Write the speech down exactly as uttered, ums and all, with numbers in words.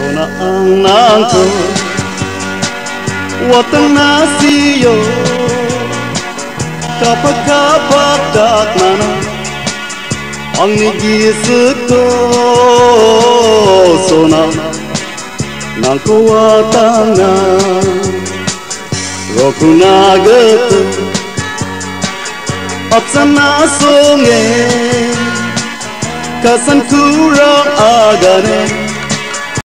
sona ang nangko watang nasiyo kapag kapag mana ang nigisip ko sona nangko watang na roku nagat at sana songe kasan kurang agane